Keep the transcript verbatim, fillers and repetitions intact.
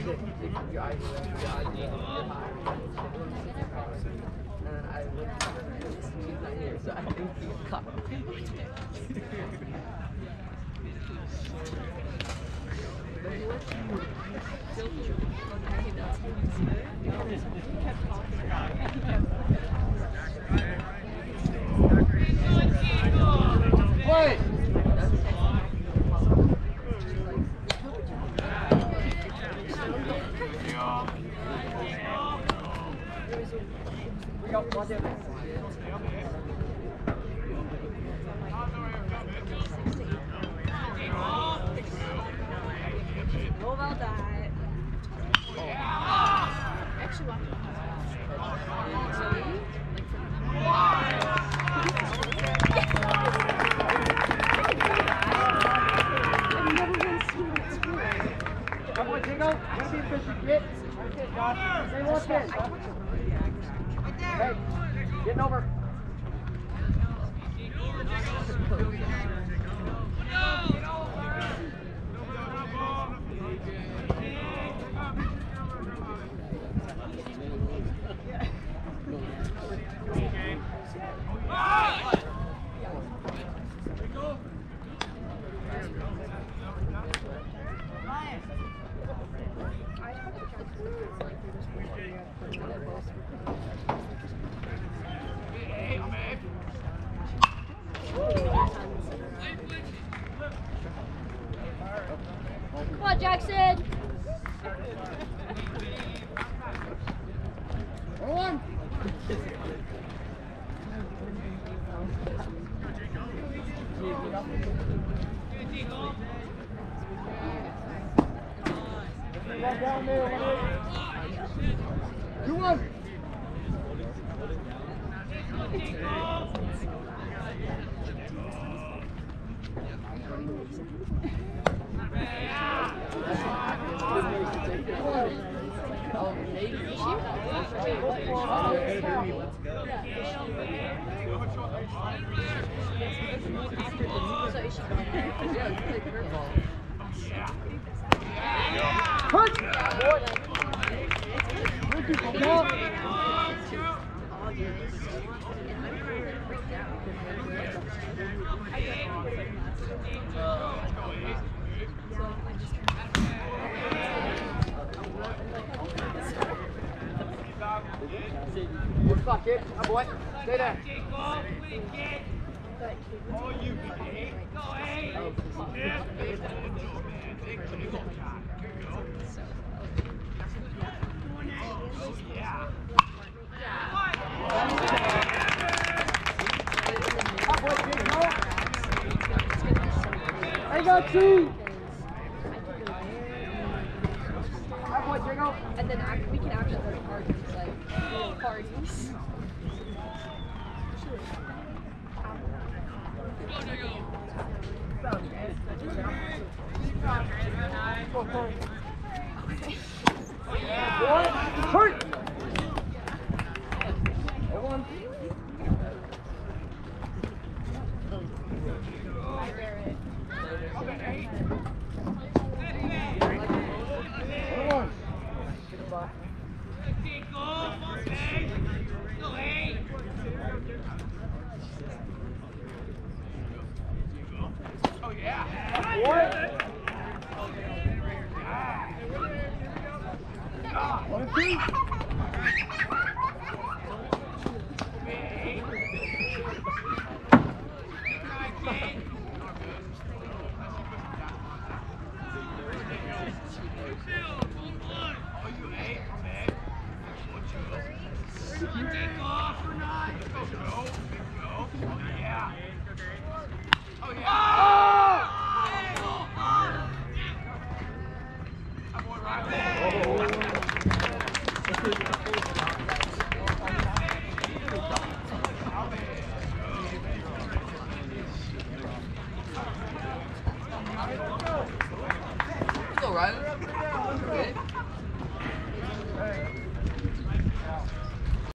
Play! We got one there. What about that? Actually, watch it. I've never been seen at school. Come on, Jingle. Let's see if this is it. That's it, Josh. Stay locked in. Hey, getting over. Come on, Jackson! Hold on. Down there, two one. Punch! Good spot, kid. Oh, boy. Stay there. Oh, you can go ahead. Yeah. I got two. That boy, Jingle. And then act, we can actually go to parties, like parties. Boy, hurt. Hold on. Oh yeah. One and two.